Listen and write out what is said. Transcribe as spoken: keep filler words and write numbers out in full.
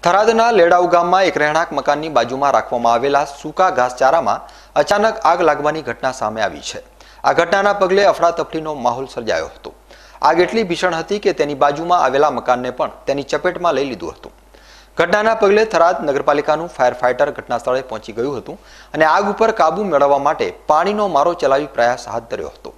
થરાદના લેડાઉ ગામમાં એક રહેણાંક મકાનની બાજુમાં રાખવામાં આવેલા સૂકા ઘાસચારામાં અચાનક આગ લાગવાની ઘટના સામે આવી છે. આ ઘટનાના પગલે અફડાતફડીનો માહોલ સર્જાયો હતો. આગ એટલી ભીષણ હતી કે તેની બાજુમાં આવેલા મકાનને પણ તેની ચપેટમાં લઈ લીધું હતું. ઘટનાના પગલે થરાદ નગરપાલિકાનું ફાયર ફાઇટર ઘટના સ્થળે પહોંચી ગયું હતું અને આગ ઉપર કાબુ મેળવવા માટે પાણીનો મારો ચલાવી પ્રયાસ હાથ ધર્યો હતો.